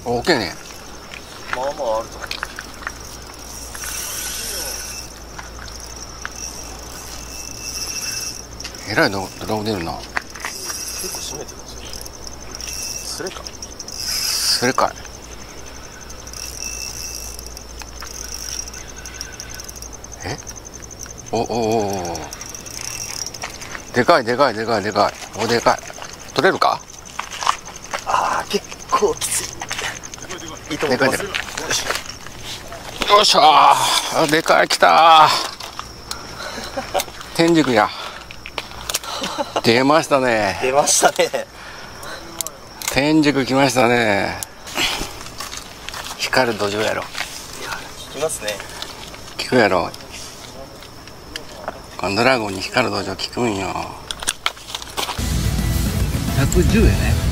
大きいね。 まあまああると思う。 えらいドラゴ出るな。 結構締めてますよね。それか。 それかい。え、おでかいでかいでかいでかい。お、でかい。取れるか。 ああ、結構きつい。いいと思います。 よっしゃー、でかい、来たー。天竺や。出ましたね。 出ましたね。 天竺来ましたね。光る土壌やろ。 いますね。 聞くやろ。このドラゴンに光る土壌聞くんよ。110やね。